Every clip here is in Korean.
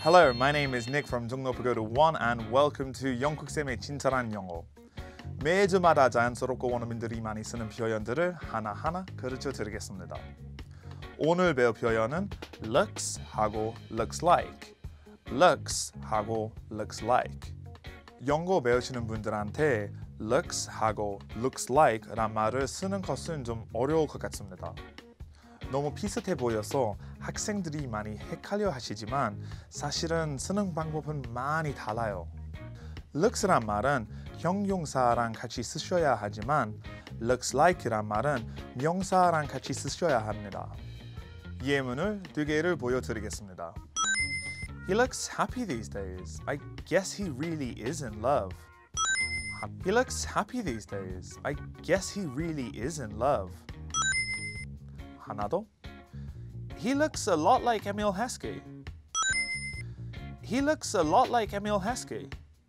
Hello, my name is Nick from Jongno Pagoda 1 and welcome to 영국쌤의 친절한 영어. 매주마다 자연스럽고 원어민들이 많이 쓰는 표현들을 하나하나 가르쳐 드리겠습니다. 오늘 배울 표현은 looks 하고 looks like, looks 하고 looks like. 영어 배우시는 분들한테 looks 하고 looks like 란 말을 쓰는 것은 좀 어려울 것 같습니다. 너무 비슷해 보여서 학생들이 많이 헷갈려 하시지만 사실은 쓰는 방법은 많이 달라요. looks란 말은 형용사랑 같이 쓰셔야 하지만 looks like란 말은 명사랑 같이 쓰셔야 합니다. 예문을 두 개를 보여드리겠습니다. He looks happy these days. I guess he really is in love. He looks happy these days. I guess he really is in love. 하나 더. He looks a lot like Emil Heskey. He looks a lot like Emil Heskey.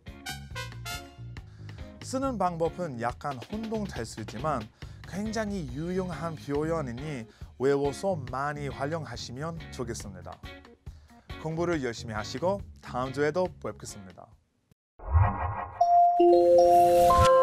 쓰는 방법은 약간 혼동될 수 있지만 굉장히 유용한 표현이니 외워서 많이 활용하시면 좋겠습니다. 공부를 열심히 하시고 다음 주에도 뵙겠습니다.